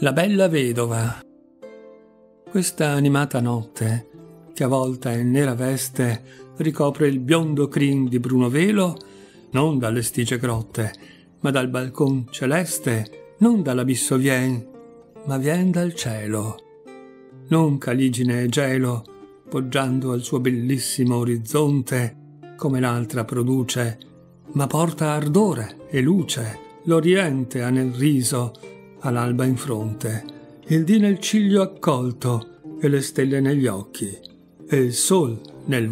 La bella vedova. Questa animata notte, che avvolta in nera veste ricopre il biondo crin di bruno velo, non dalle stigie grotte, ma dal balcon celeste, non dall'abisso vien, ma vien dal cielo. Non caligine e gelo, poggiando al suo bellissimo orizzonte, come l'altra produce, ma porta ardore e luce. L'Oriente ha nel riso, all'alba in fronte, il dì nel ciglio accolto e le stelle negli occhi e il sol nel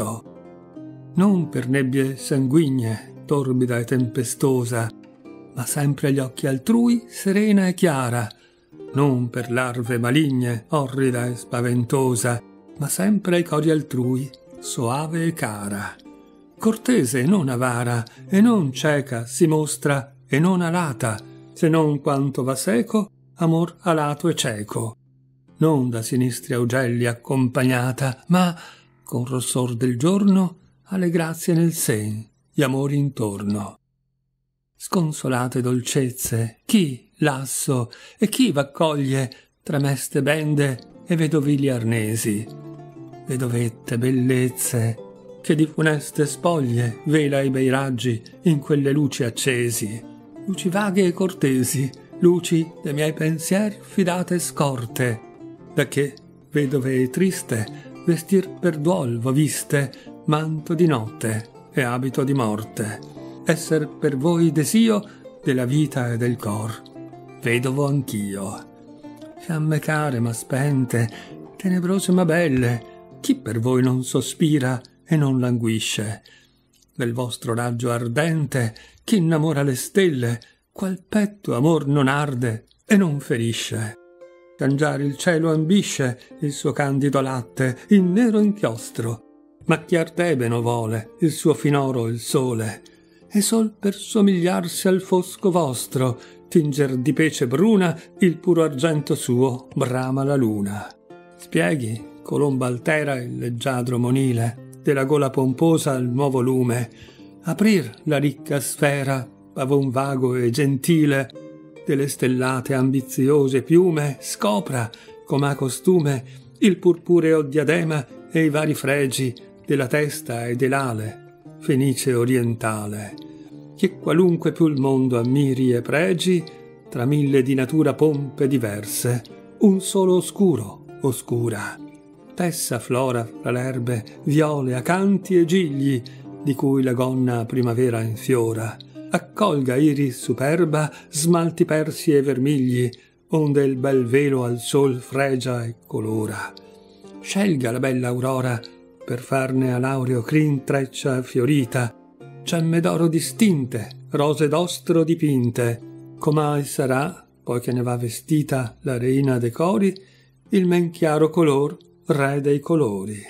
volto. Non per nebbie sanguigne, torbida e tempestosa, ma sempre agli occhi altrui serena e chiara, non per larve maligne, orrida e spaventosa, ma sempre ai cori altrui soave e cara. Cortese e non avara, e non cieca si mostra, e non alata, se non quanto va seco, amor alato e cieco. Non da sinistri augelli accompagnata, ma, con rossor del giorno, alle grazie nel sen, gli amori intorno. Sconsolate dolcezze, chi lasso e chi v'accoglie tra meste bende e vedovili arnesi? Vedovette bellezze, che di funeste spoglie vela i bei raggi in quelle luci accesi. Luci vaghe e cortesi, luci de miei pensier fidate e scorte, da che, vedove e triste, vestir per duol vo viste manto di notte e abito di morte, esser per voi desio della vita e del cor, vedovo anch'io. Fiamme care ma spente, tenebrose ma belle, chi per voi non sospira e non languisce? Del vostro raggio ardente, chi innamora le stelle, qual petto amor non arde e non ferisce? Cangiare il cielo ambisce il suo candido latte in nero inchiostro, macchiar d'ebeno vuole il suo finoro il sole, e sol per somigliarsi al fosco vostro, tinger di pece bruna il puro argento suo brama la luna. Spieghi, colomba altera il leggiadro monile, della gola pomposa al nuovo lume, aprir la ricca sfera, pavon vago e gentile, delle stellate ambiziose piume, scopra, com'ha costume, il purpureo diadema e i vari fregi della testa e dell'ale, fenice orientale, che qualunque più il mondo ammiri e pregi, tra mille di natura pompe diverse, un solo oscuro, oscura. Tessa flora fra l'erbe, viole, acanti e gigli, di cui la gonna primavera infiora, accolga iris superba, smalti persi e vermigli, onde il bel velo al sol fregia e colora. Scelga la bella aurora, per farne a l'aureo crin treccia fiorita, gemme d'oro distinte, rose d'ostro dipinte, com'ai sarà, poi che ne va vestita la reina de cori, il men chiaro color, re dei colori.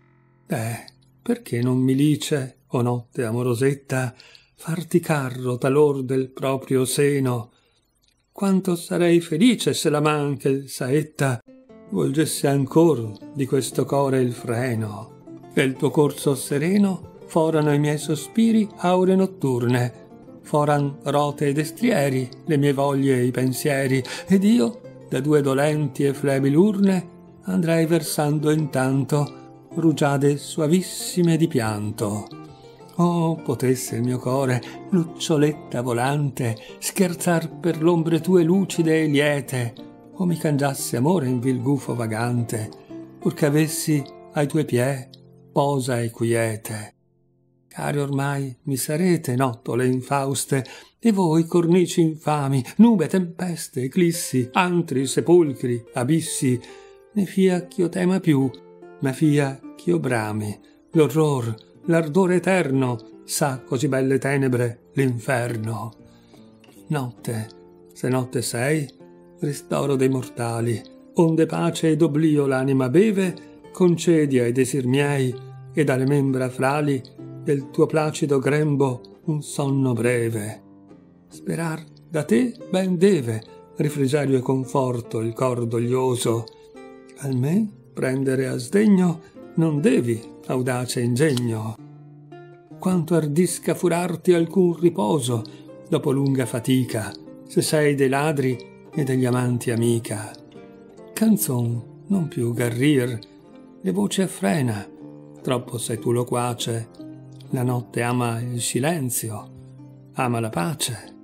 Perché non mi lice, o notte amorosetta, farti carro talor del proprio seno? Quanto sarei felice se la man che saetta volgesse ancor di questo core il freno. Del tuo corso sereno forano i miei sospiri aure notturne, foran rote e destrieri le mie voglie e i pensieri, ed io, da due dolenti e flebil urne, andrei versando intanto rugiade suavissime di pianto. Oh, potesse il mio core, luccioletta volante, scherzar per l'ombre tue lucide e liete, o mi cangiasse amore in vil gufo vagante, purché avessi ai tuoi piè posa e quiete. Cari ormai mi sarete, nottole infauste, e voi cornici infami, nube, tempeste, eclissi, antri, sepolcri, abissi, ne fia ch'io tema più, ma fia ch'io brami, l'orror, l'ardore eterno, sa così belle tenebre l'inferno. Notte, se notte sei, ristoro dei mortali, onde pace ed oblio l'anima beve, concedi ai desir miei ed alle membra frali del tuo placido grembo un sonno breve. Sperar da te ben deve rifrigerio e conforto il cor doglioso, almen prendere a sdegno non devi audace ingegno. Quanto ardisca furarti alcun riposo dopo lunga fatica, se sei dei ladri e degli amanti amica. Canzon non più garrir, le voce frena, troppo sei tu loquace. La notte ama il silenzio, ama la pace.